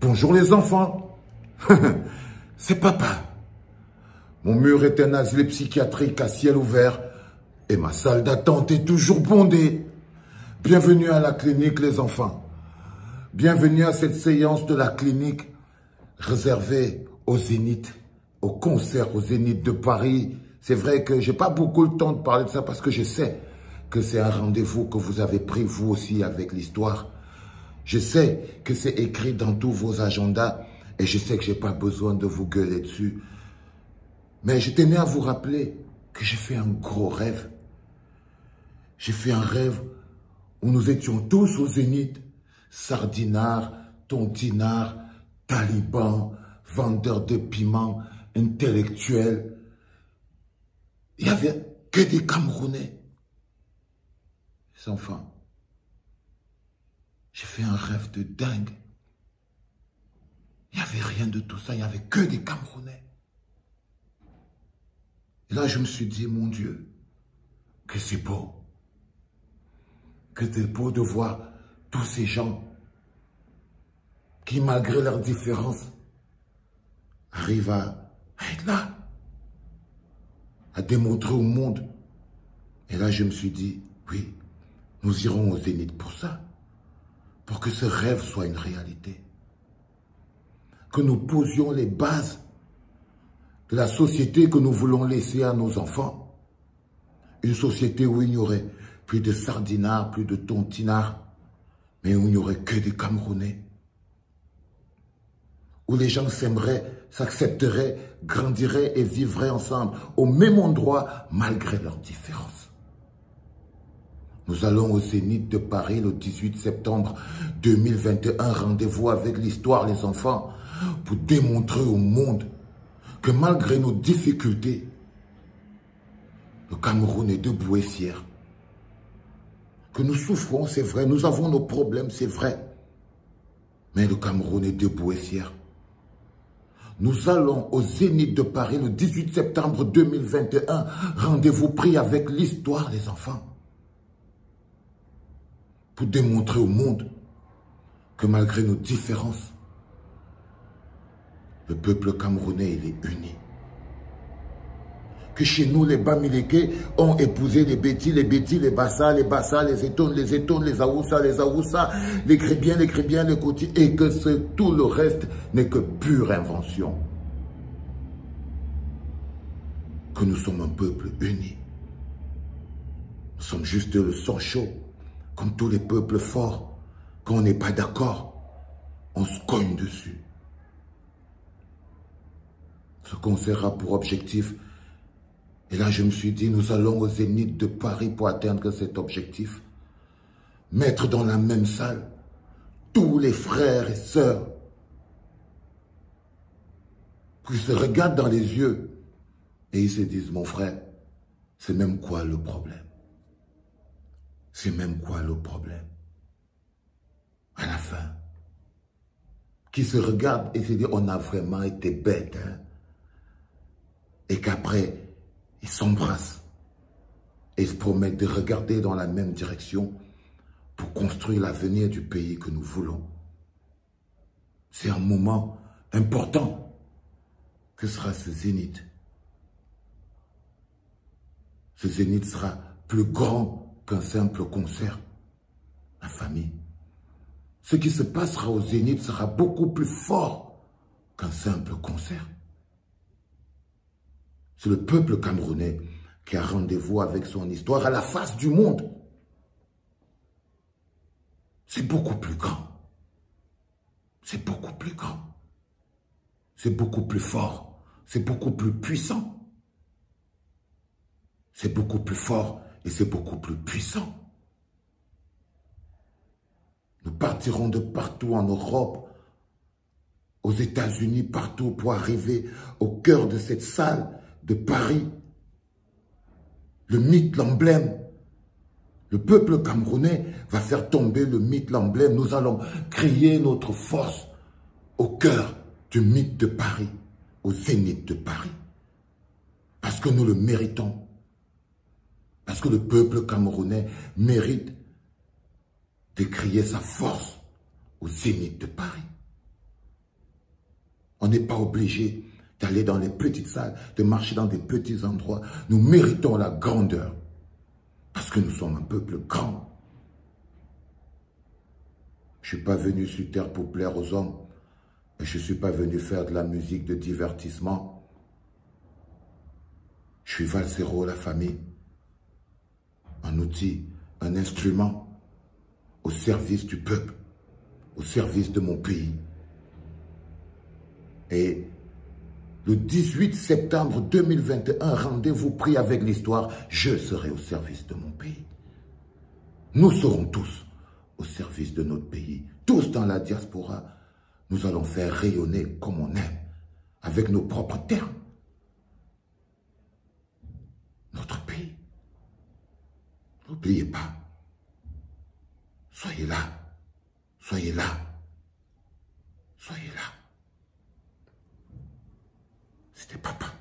Bonjour les enfants. C'est papa. Mon mur est un asile psychiatrique à ciel ouvert et ma salle d'attente est toujours bondée. Bienvenue à la clinique les enfants. Bienvenue à cette séance de la clinique réservée au Zénith, au concert au Zénith de Paris. C'est vrai que j'ai pas beaucoup le temps de parler de ça parce que je sais que c'est un rendez-vous que vous avez pris vous aussi avec l'histoire. Je sais que c'est écrit dans tous vos agendas et je sais que j'ai pas besoin de vous gueuler dessus. Mais je tenais à vous rappeler que j'ai fait un gros rêve. J'ai fait un rêve où nous étions tous au Zénith, sardinards, tontinards, talibans, vendeurs de piments, intellectuels. Il n'y avait que des Camerounais. Les enfants. J'ai fait un rêve de dingue. Il n'y avait rien de tout ça, il n'y avait que des Camerounais. Et là, je me suis dit, mon Dieu, que c'est beau. Que c'est beau de voir tous ces gens qui, malgré leurs différences, arrivent à être là, à démontrer au monde. Et là, je me suis dit, oui, nous irons au Zénith pour ça. Pour que ce rêve soit une réalité. Que nous posions les bases de la société que nous voulons laisser à nos enfants. Une société où il n'y aurait plus de sardinards, plus de tontinards, mais où il n'y aurait que des Camerounais. Où les gens s'aimeraient, s'accepteraient, grandiraient et vivraient ensemble au même endroit malgré leurs différences. Nous allons au Zénith de Paris le 18 septembre 2021. Rendez-vous avec l'histoire, les enfants, pour démontrer au monde que malgré nos difficultés, le Cameroun est debout et fier. Que nous souffrons, c'est vrai, nous avons nos problèmes, c'est vrai. Mais le Cameroun est debout et fier. Nous allons au Zénith de Paris le 18 septembre 2021. Rendez-vous pris avec l'histoire, les enfants. Pour démontrer au monde que malgré nos différences, le peuple camerounais, il est uni. Que chez nous, les Bamileke ont épousé les Bétis, les Bassa, les Étones, les Aoussa, les Grébiens, les Kouti, et que tout le reste n'est que pure invention. Que nous sommes un peuple uni. Nous sommes juste le sang chaud. Comme tous les peuples forts, quand on n'est pas d'accord, on se cogne dessus. Ce concert a pour objectif, et là je me suis dit, nous allons au Zénith de Paris pour atteindre cet objectif. Mettre dans la même salle tous les frères et sœurs qui se regardent dans les yeux et ils se disent, mon frère, c'est même quoi le problème? C'est même quoi le problème? À la fin, qui se regarde et se dit, on a vraiment été bêtes, hein? Et qu'après, ils s'embrassent et se promettent de regarder dans la même direction pour construire l'avenir du pays que nous voulons. C'est un moment important que sera ce Zénith. Ce Zénith sera plus grand qu'un simple concert, la famille. Ce qui se passera au Zénith sera beaucoup plus fort qu'un simple concert. C'est le peuple camerounais qui a rendez-vous avec son histoire à la face du monde. C'est beaucoup plus grand. C'est beaucoup plus grand. C'est beaucoup plus fort. C'est beaucoup plus puissant. C'est beaucoup plus fort. Et c'est beaucoup plus puissant. Nous partirons de partout en Europe, aux États-Unis, partout pour arriver au cœur de cette salle de Paris. Le mythe, l'emblème. Le peuple camerounais va faire tomber le mythe, l'emblème. Nous allons créer notre force au cœur du mythe de Paris, au Zénith de Paris. Parce que nous le méritons. Parce que le peuple camerounais mérite de créer sa force au Zénith de Paris. n'est pas obligé d'aller dans les petites salles, de marcher dans des petits endroits. Nous méritons la grandeur. Parce que nous sommes un peuple grand. Je ne suis pas venu sur terre pour plaire aux hommes. Et je ne suis pas venu faire de la musique de divertissement. Je suis Valsero, la famille. Un outil, un instrument au service du peuple, au service de mon pays. Et le 18 septembre 2021, rendez-vous pris avec l'histoire, je serai au service de mon pays. Nous serons tous au service de notre pays, tous dans la diaspora. Nous allons faire rayonner comme on aime, avec nos propres termes, notre pays. N'oubliez pas, soyez là, soyez là, soyez là. C'était papa.